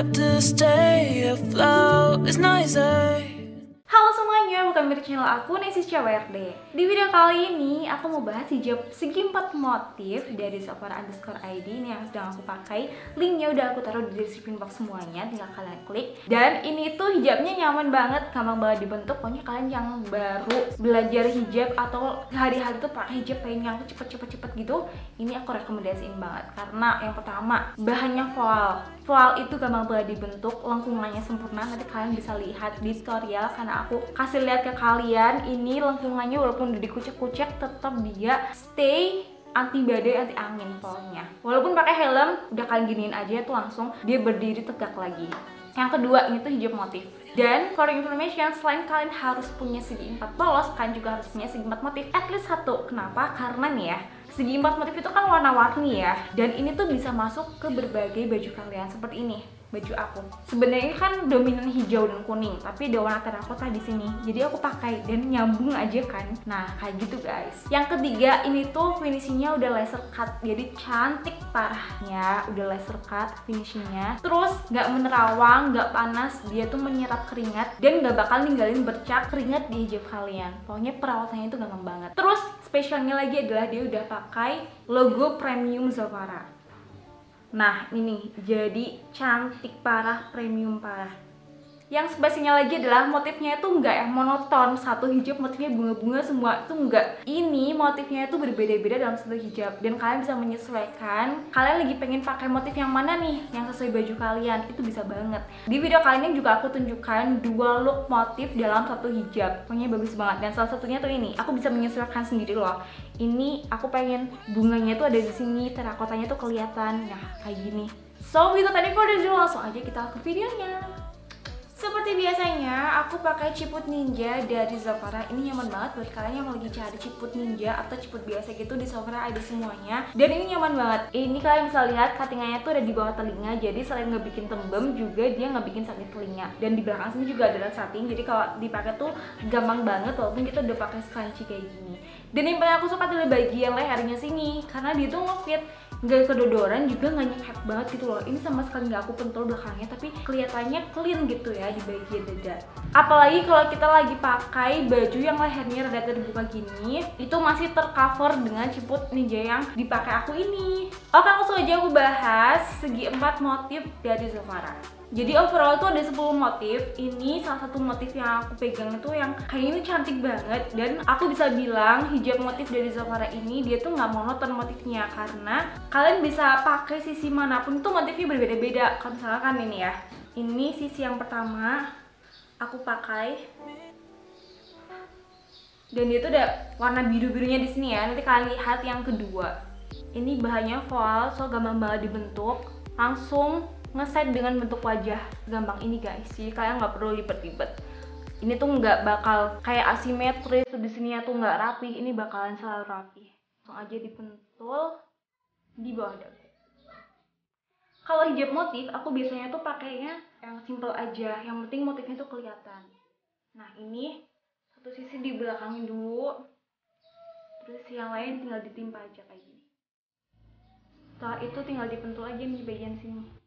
have to stay afloat is noisy. Halo semuanya, welcome back ke channel aku, Nesis CWRD. Di video kali ini, aku mau bahas hijab segi 4 motif dari Zafara_ID ini yang sedang aku pakai. Linknya udah aku taruh di description box semuanya, tinggal kalian klik. Dan ini tuh hijabnya nyaman banget, gampang banget dibentuk. Pokoknya kalian yang baru belajar hijab atau hari-hari tuh pakai hijab pengen yang cepet-cepet gitu, ini aku rekomendasiin banget. Karena yang pertama, bahannya voal. Voal itu gampang banget dibentuk, lengkungannya sempurna. Nanti kalian bisa lihat di tutorial karena aku kasih lihat ke kalian. Ini lengkungannya walaupun udah dikucek-kucek tetap dia stay anti badai, anti angin pokoknya. Walaupun pakai helm, udah kalian giniin aja tuh langsung dia berdiri tegak lagi. Yang kedua, ini tuh hijab motif. Dan for information, selain kalian harus punya segi 4 polos, kalian juga harus punya segi 4 motif at least 1. Kenapa? Karena nih ya, segi 4 motif itu kan warna-warni ya. Dan ini tuh bisa masuk ke berbagai baju kalian. Seperti ini baju aku. Sebenarnya kan dominan hijau dan kuning, tapi ada warna terakota di sini. Jadi aku pakai dan nyambung aja kan. Nah, kayak gitu guys. Yang ketiga, ini tuh finishingnya udah laser cut. Jadi cantik parahnya, udah laser cut finishingnya. Terus nggak menerawang, nggak panas, dia tuh menyerap keringat dan nggak bakal ninggalin bercak keringat di hijab kalian. Pokoknya perawatannya itu gampang banget. Terus spesialnya lagi adalah dia udah pakai logo premium Zafara. Nah ini jadi cantik parah, premium parah. Yang spesialnya lagi adalah motifnya itu enggak yang monoton, satu hijab motifnya bunga-bunga semua, itu enggak. Ini motifnya itu berbeda-beda dalam satu hijab dan kalian bisa menyesuaikan. Kalian lagi pengen pakai motif yang mana nih yang sesuai baju kalian, itu bisa banget. Di video kali ini juga aku tunjukkan 2 look motif dalam satu hijab. Pokoknya bagus banget dan salah satunya tuh ini, aku bisa menyesuaikan sendiri loh. Ini aku pengen bunganya tuh ada di sini, terakotanya tuh kelihatan. Nah, kayak gini. So, without any further ado, langsung aja kita ke videonya. Seperti biasanya, aku pakai ciput ninja dari Zafara. Ini nyaman banget buat kalian yang lagi cari ciput ninja atau ciput biasa gitu, di Zafara ada semuanya. Dan ini nyaman banget. Ini kalian bisa lihat cuttingannya tuh ada di bawah telinga. Jadi selain nggak bikin tembem, juga dia nggak bikin sakit telinga. Dan di belakang sini juga ada cutting. Jadi kalau dipakai tuh gampang banget walaupun kita udah pakai scrunchie kayak gini. Dan yang paling aku suka adalah bagian lehernya sini, karena dia tuh ngefit. Nggak kedodoran juga nggak nyekep banget gitu loh. Ini sama sekali nggak aku pentol belakangnya, tapi kelihatannya clean gitu ya di bagian dada. Apalagi kalau kita lagi pakai baju yang lehernya rada terbuka gini, itu masih tercover dengan ciput ninja yang dipakai aku ini. Oke, langsung aja aku bahas segi 4 motif dari Zafara. Jadi overall tuh ada 10 motif. Ini salah satu motif yang aku pegang itu yang kayak ini cantik banget. Dan aku bisa bilang hijab motif dari Zafara ini dia tuh nggak monoton motifnya, karena kalian bisa pakai sisi manapun itu motifnya berbeda-beda. Kalau misalkan ini ya, ini sisi yang pertama aku pakai dan dia tuh ada warna biru-birunya di sini ya. Nanti kalian lihat yang kedua. Ini bahannya voal, so gampang banget dibentuk. Langsung ngeset dengan bentuk wajah gampang ini guys, jadi kalian nggak perlu libet-libet. Ini tuh nggak bakal kayak asimetris tuh di sini tuh nggak rapi, ini bakalan selalu rapi. Langsung aja dipentul di bawah dagu. Kalau hijab motif aku biasanya tuh pakainya yang simple aja, yang penting motifnya tuh kelihatan. Nah ini satu sisi di belakangin dulu, terus yang lain tinggal ditimpa aja kayak gini. Setelah itu tinggal dipentul aja di bagian sini.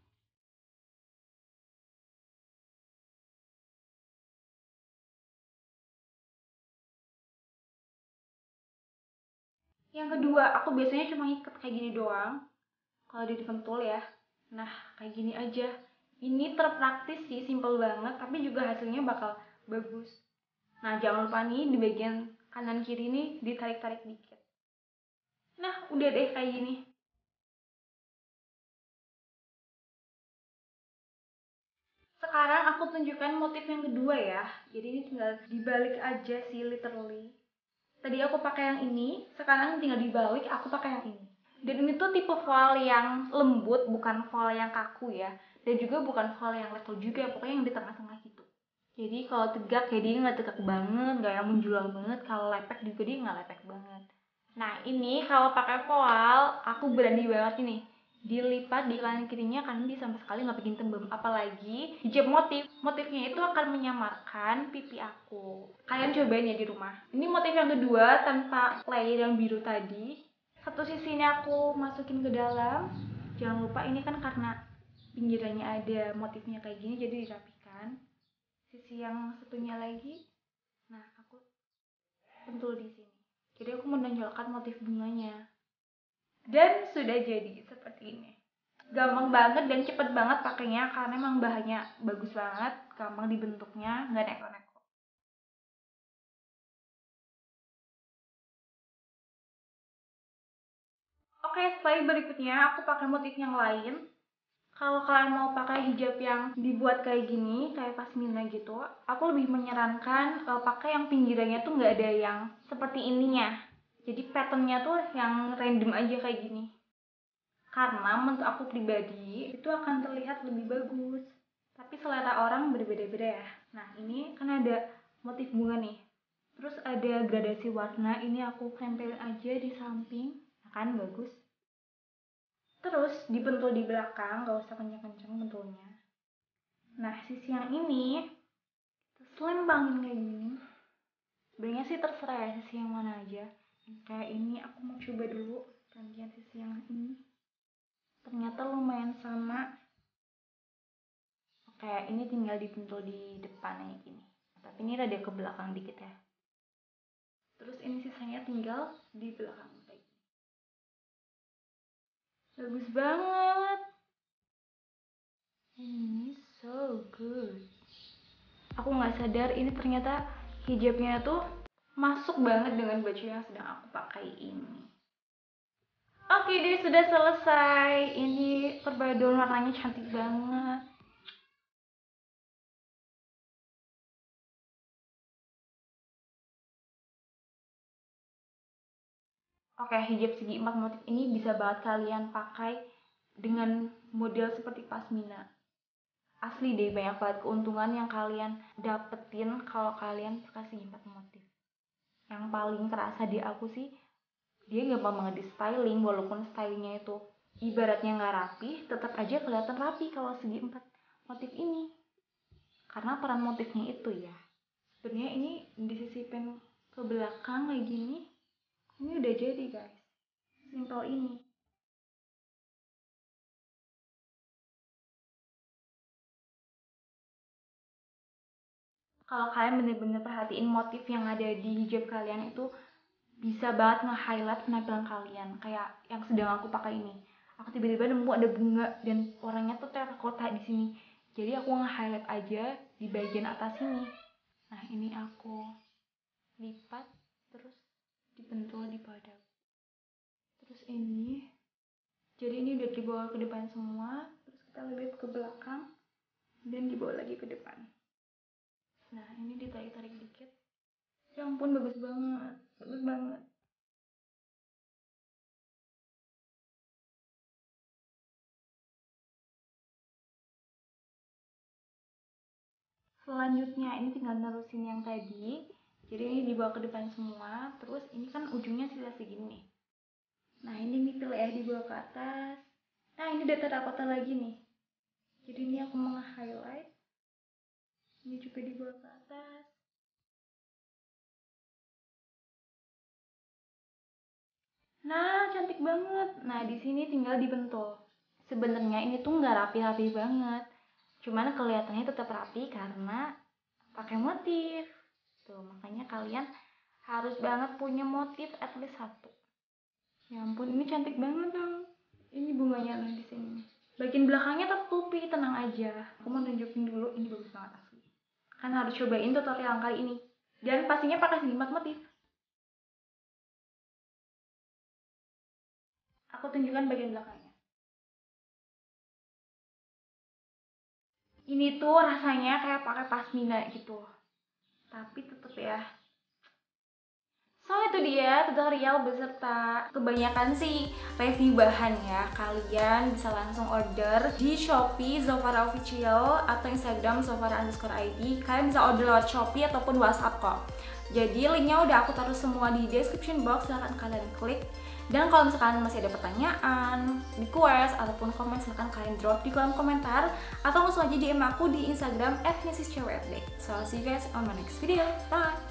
Yang kedua, aku biasanya cuma ikat kayak gini doang kalau dipentul ya. Nah, kayak gini aja. Ini terpraktis sih, simple banget, tapi juga hasilnya bakal bagus. Nah, jangan lupa nih di bagian kanan kiri nih ditarik-tarik dikit. Nah, udah deh kayak gini. Sekarang aku tunjukkan motif yang kedua ya. Jadi ini tinggal dibalik aja sih, literally. Tadi aku pakai yang ini, sekarang tinggal dibalik aku pakai yang ini. Dan ini tuh tipe voal yang lembut, bukan voal yang kaku ya. Dan juga bukan voal yang level juga, pokoknya yang di tengah-tengah gitu. Jadi kalau tegak ya dia nggak tegak banget, nggak yang menjulang banget. Kalau lepek juga dia nggak lepek banget. Nah ini kalau pakai voal, aku berani banget ini. Dilipat di kanan kirinya karena dia sama sekali nggak bikin tembem. Apalagi hijab motifnya itu akan menyamarkan pipi aku. Kalian cobain ya di rumah. Ini motif yang kedua tanpa layer yang biru tadi. Satu sisinya aku masukin ke dalam. Jangan lupa ini kan karena pinggirannya ada motifnya kayak gini, jadi dirapikan. Sisi yang satunya lagi, nah aku pentul di sini. Jadi aku menonjolkan motif bunganya. Dan sudah jadi seperti ini. Gampang banget dan cepet banget pakainya karena emang bahannya bagus banget, gampang dibentuknya, nggak neko-neko. Oke, slide berikutnya aku pakai motif yang lain. Kalau kalian mau pakai hijab yang dibuat kayak gini, kayak pasmina gitu, aku lebih menyarankan pakai yang pinggirannya tuh nggak ada yang seperti ininya. Jadi patternnya tuh yang random aja kayak gini. Karena menurut aku pribadi itu akan terlihat lebih bagus. Tapi selera orang berbeda-beda ya. Nah ini kan ada motif bunga nih. Terus ada gradasi warna, ini aku tempelin aja di samping, kan bagus. Terus dibentul di belakang, gak usah kencang-kencang bentulnya. Nah sisi yang ini selempangin kayak gini. Sebenarnya sih terserah ya sisi yang mana aja. Kayak ini aku mau coba dulu gantian sisi yang ini. Ternyata lumayan sama. Oke, ini tinggal dibentul di depan kayak gini. Tapi ini rada ke belakang dikit ya. Terus ini sisanya tinggal di belakang kayak gini. Bagus banget. Ini so good. Aku nggak sadar ini ternyata hijabnya tuh masuk banget dengan baju yang sedang aku pakai ini. Oke deh, sudah selesai. Ini perpaduan warnanya cantik banget. Oke, hijab segi 4 motif ini bisa banget kalian pakai dengan model seperti pasmina. Asli deh, banyak banget keuntungan yang kalian dapetin kalau kalian pakai segi 4 motif. Yang paling kerasa di aku sih, dia gampang banget di styling, walaupun stylingnya itu ibaratnya nggak rapi, tetap aja kelihatan rapi kalau segi 4 motif ini. Karena peran motifnya itu ya. Sebenarnya ini disisipin ke belakang kayak gini, ini udah jadi guys. Simpel ini. Kalau kalian bener-bener perhatiin motif yang ada di hijab kalian itu bisa banget nge-highlight penampilan kalian. Kayak yang sedang aku pakai ini. Aku tiba-tiba nemu ada bunga dan warnanya tuh terakota di sini. Jadi aku nge-highlight aja di bagian atas sini. Nah, ini aku lipat terus dibentul di padaku. Terus ini, jadi ini udah dibawa ke depan semua. Terus kita lipat ke belakang dan dibawa lagi ke depan. Nah, ini ditarik-tarik dikit. Ya ampun, bagus banget. Bagus banget. Selanjutnya ini tinggal nerusin yang tadi. Jadi ini dibawa ke depan semua. Terus ini kan ujungnya sisa segini nih. Nah, ini middle ya, dibawa ke atas. Nah, ini udah terakota lagi nih. Jadi ini aku mau highlight. Ini juga dibawa ke atas. Nah, cantik banget. Nah, di sini tinggal dibentul. Sebenarnya ini tuh nggak rapi-rapi banget. Cuman kelihatannya tetap rapi karena pakai motif. Tuh, makanya kalian harus banget punya motif at least satu. Ya ampun, ini cantik banget dong. Ini bunganya nih di sini. Bagian belakangnya tertutupi, tenang aja. Aku mau nunjukin dulu, ini bagus banget asli. Kan harus cobain tutorial kali ini. Dan pastinya pakai segi 4 motif. Aku tunjukkan bagian belakangnya. Ini tuh rasanya kayak pakai pasmina gitu. Tapi tetep ya. So itu dia tutorial beserta kebanyakan sih review bahan ya. Kalian bisa langsung order di Shopee Zofara Official atau Instagram Zofara_ID. Kalian bisa order lewat Shopee ataupun WhatsApp kok. Jadi linknya udah aku taruh semua di description box, silahkan kalian klik. Dan kalau misalkan masih ada pertanyaan, request, ataupun komen, silahkan kalian drop di kolom komentar. Atau langsung aja DM aku di Instagram @nesiscwrd. So, see you guys on my next video. Bye!